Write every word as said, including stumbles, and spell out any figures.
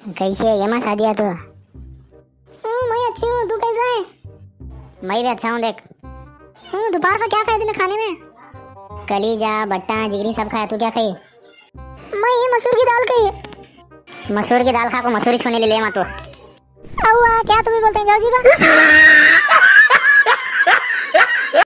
कैसे है यमा शादिया तो? हूँ मैं अच्छी हूँ, तू कैसा है? मैं भी अच्छा हूँ। देख हूँ, दोपहर का क्या खाया तूने खाने में? कलीजा बट्टा जिगरी सब खाया। तू क्या खाई? मैं ये मसूर की दाल खाई। मसूर की दाल खा को मसूरी छोने ले ले मा तो। हुआ क्या तुम्हें बोलते हैं? जाओ जी बा।